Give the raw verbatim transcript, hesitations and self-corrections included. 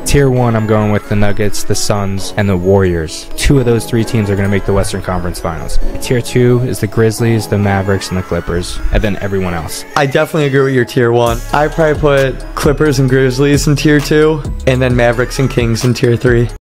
Tier one, I'm going with the Nuggets, the Suns, and the Warriors. Two of those three teams are going to make the Western Conference Finals. Tier two is the Grizzlies, the Mavericks, and the Clippers, and then everyone else. I definitely agree with your tier one. I probably put Clippers and Grizzlies in tier two, and then Mavericks and Kings in tier three.